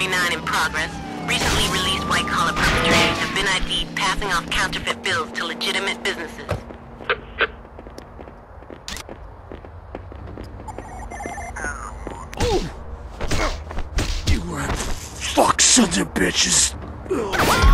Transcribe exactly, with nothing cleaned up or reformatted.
thirty-nine in progress. Recently released white-collar perpetrators have been I D'd passing off counterfeit bills to legitimate businesses. You rat fuck sons of bitches.